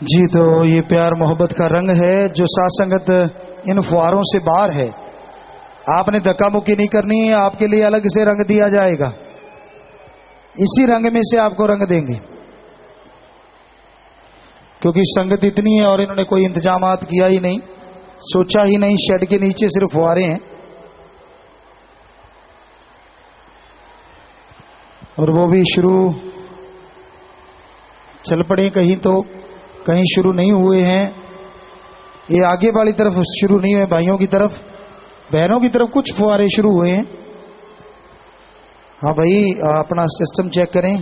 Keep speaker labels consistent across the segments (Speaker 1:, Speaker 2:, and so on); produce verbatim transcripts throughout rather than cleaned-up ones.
Speaker 1: जी, तो ये प्यार मोहब्बत का रंग है जो साथ संगत इन फुहारों से बाहर है। आपने धक्का मुक्की नहीं करनी है, आपके लिए अलग से रंग दिया जाएगा। इसी रंग में से आपको रंग देंगे, क्योंकि संगत इतनी है और इन्होंने कोई इंतजामात किया ही नहीं, सोचा ही नहीं। शेड के नीचे सिर्फ फुहारे हैं और वो भी शुरू चल पड़े कहीं, तो कहीं शुरू नहीं हुए हैं। ये आगे वाली तरफ शुरू नहीं हुए, भाइयों की तरफ, बहनों की तरफ कुछ फुहारे शुरू हुए हैं। हाँ भाई, अपना सिस्टम चेक करें।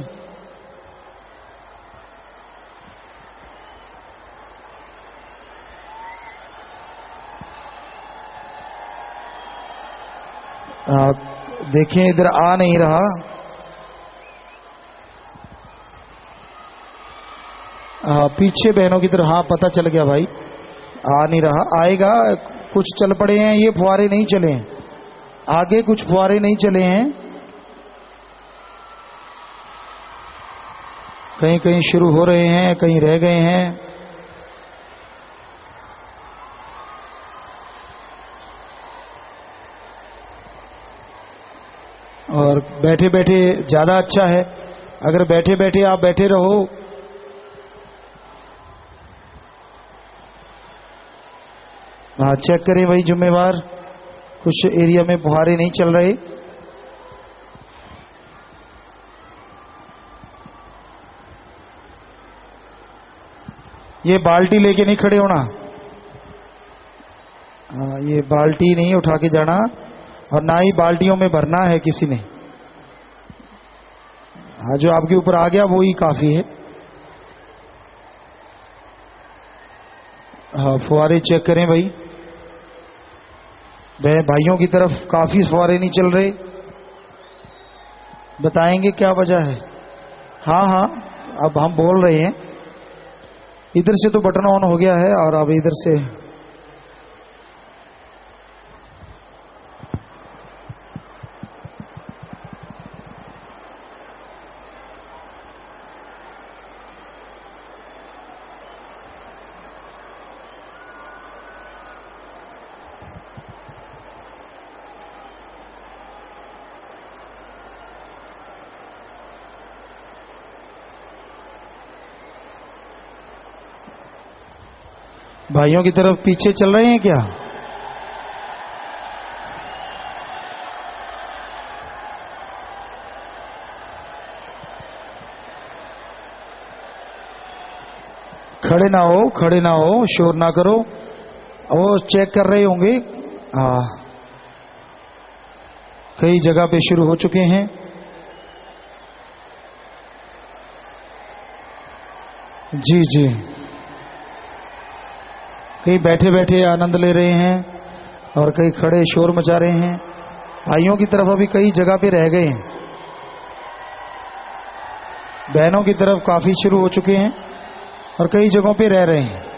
Speaker 1: आ, देखें, इधर आ नहीं रहा। आ, पीछे बहनों की तरफ, हाँ पता चल गया भाई, आ नहीं रहा, आएगा। कुछ चल पड़े हैं, ये फुहारे नहीं चले हैं, आगे कुछ फुहारे नहीं चले हैं, कहीं कहीं शुरू हो रहे हैं, कहीं रह गए हैं। और बैठे बैठे ज्यादा अच्छा है, अगर बैठे बैठे आप बैठे रहो। हाँ, चेक करें भाई जिम्मेवार, कुछ एरिया में फुहारे नहीं चल रहे। ये बाल्टी लेके नहीं खड़े होना। हाँ, ये बाल्टी नहीं उठा के जाना और ना ही बाल्टियों में भरना है किसी ने। हाँ, जो आपके ऊपर आ गया वो ही काफी है। हाँ, फुहारे चेक करें भाई, भाइयों की तरफ काफी फुहारे नहीं चल रहे। बताएंगे क्या वजह है? हाँ हाँ, अब हम बोल रहे हैं। इधर से तो बटन ऑन हो गया है और अब इधर से भाइयों की तरफ पीछे चल रहे हैं क्या? खड़े ना हो, खड़े ना हो, शोर ना करो। वो चेक कर रहे होंगे। हाँ, कई जगह पे शुरू हो चुके हैं। जी जी, कई बैठे बैठे आनंद ले रहे हैं और कई खड़े शोर मचा रहे हैं। भाइयों की तरफ अभी कई जगह पे रह गए हैं, बहनों की तरफ काफी शुरू हो चुके हैं और कई जगहों पे रह रहे हैं।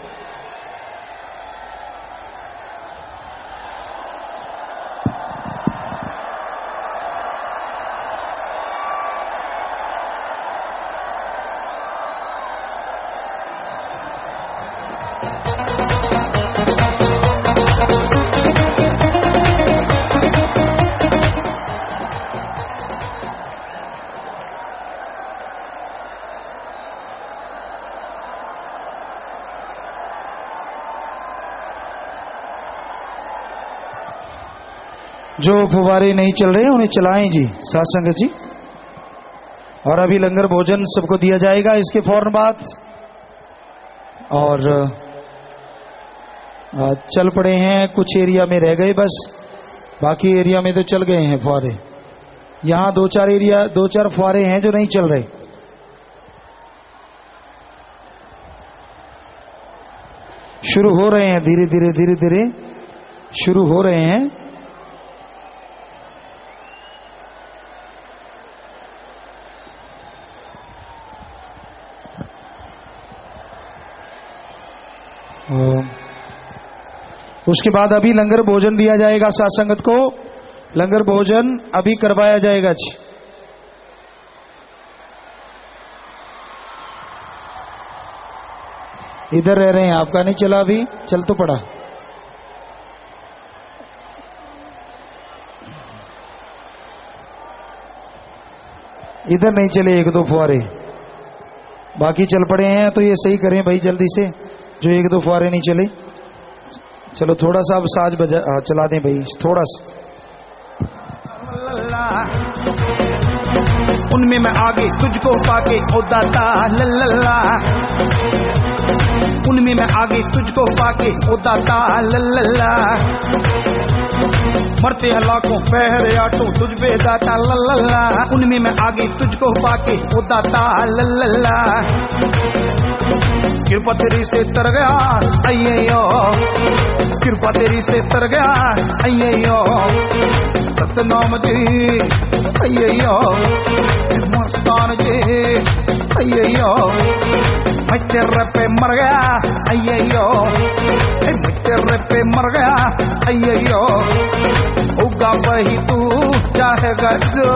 Speaker 1: जो फुवारे नहीं चल रहे उन्हें चलाएं जी, साथ संगत जी। और अभी लंगर भोजन सबको दिया जाएगा इसके फौरन बाद। और चल पड़े हैं, कुछ एरिया में रह गए बस, बाकी एरिया में तो चल गए हैं फुवारे। यहां दो चार एरिया, दो चार फुवारे हैं जो नहीं चल रहे। शुरू हो रहे हैं, धीरे धीरे धीरे धीरे शुरू हो रहे हैं। उसके बाद अभी लंगर भोजन दिया जाएगा साथ संगत को। लंगर भोजन अभी करवाया जाएगा जी। इधर रह रहे हैं, आपका नहीं चला अभी, चल तो पड़ा। इधर नहीं चले एक दो फुहारे, बाकी चल पड़े हैं। तो ये सही करें भाई जल्दी से, जो एक दो फुहारे नहीं चले। चलो थोड़ा सा अब साज बजा आ, चला दें भाई थोड़ा सा।
Speaker 2: उनमें मैं आगे तुझको पाके ओ दाता लल्ला, उनमें मैं आगे तुझको पाके ओ दाता लल्ला, मरते हैं लाखों पहरे आटो तुझ पे दाता लल्ला, उनमें मैं आगे तुझको पाके ओ दाता लल्ला, कृपा तेरी से तर गया अय्यो, कृपा तेरी से तर गया अय्यो, सतनाम जी अय्यो, मस्तान जी अय्यो, मैं तेरे पे मर गया अय्यो, मैं तेरे पे मर गया अय्यो, होगा वही तू चाहेगा जो।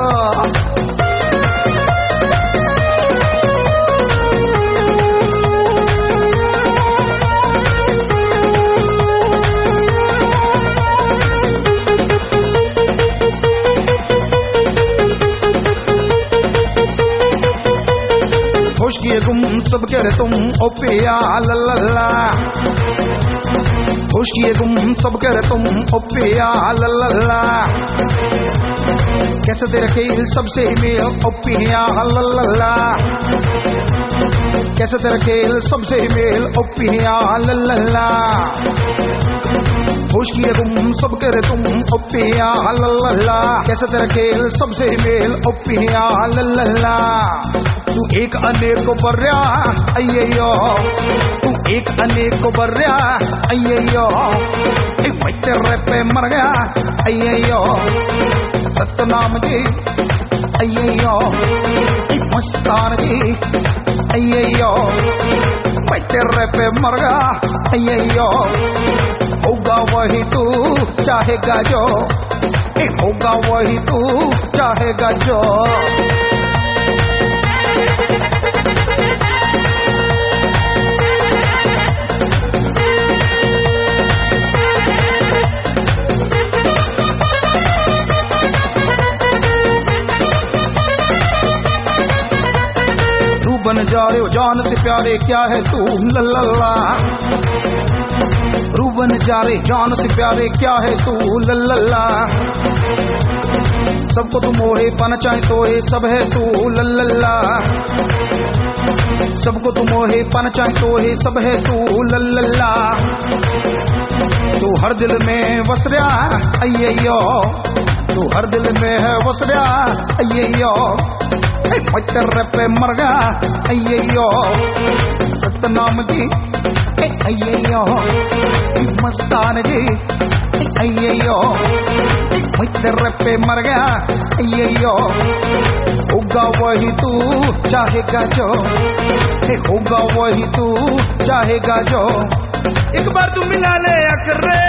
Speaker 2: होश किए गुम सब कह रहे तुम ओ पिया लल्ला, होश किए गुम सब कह रहे तुम ओ पिया लल्ला, कैसे तेरे खेल सबसे मेल ओ पिया लल्ला, कैसे तेरे खेल सबसे मेल ओ पिया लल्ला, होश किए गुम सब कह रहे तुम ओ पिया लल्ला, कैसे तेरे खेल सबसे मेल ओ पिया लल्ला, तू एक अनेक को बर्या अय्यो, तू एक अनेक को बर्या अय्यो, मैं तेरे पे मर गया अय्यो, सतनाम जी अय्यो, मस्तान जी अय्यो, मैं तेरे पे मर गया अय्यो, होगा वही तू चाहेगा जो, होगा वही तू चाहेगा जो। बन जा रहे हो जान से प्यारे क्या है तू लल्ला, रू बन जा रहे जान से प्यारे क्या है तू लल्ला, सबको तुम मोहे पाना चाहे तो ये सब है तू लल्ला, सबको तुम मोहे पाना चाहे तो ये सब है तू लल्ला, तू हर दिल में बस रहा अय्यो, तू हर दिल में है बस रहा अय्यो, मैं तेरे पे मर गया अय्यो, सतनाम जी अय्यो, मस्तान जी अय्यो, मैं तेरे पे मर गया अय्यो, होगा वही तू चाहेगा जो, होगा वही तू चाहेगा जो। एक बार तू मिला ले अकरे,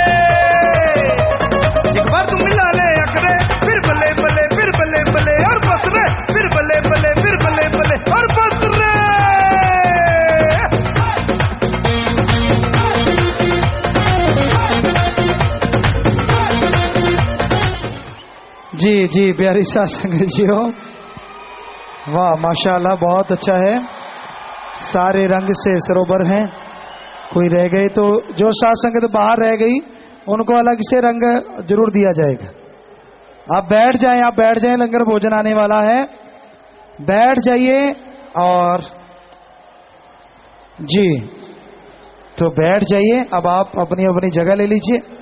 Speaker 2: एक बार तू मिला ले अकरे, फिर बले बले फिर बले बले और बस रे, फिर बले बले फिर बले बले और बस रे।
Speaker 1: जी जी प्यारी सत्संग जी हो, वाह माशाल्लाह बहुत अच्छा है। सारे रंग से सरोवर हैं, कोई रह गए तो जो सत्संग तो बाहर रह गई उनको अलग से रंग जरूर दिया जाएगा। आप बैठ जाएं, आप बैठ जाएं, लंगर भोजन आने वाला है, बैठ जाइए। और जी तो बैठ जाइए, अब आप अपनी अपनी जगह ले लीजिए।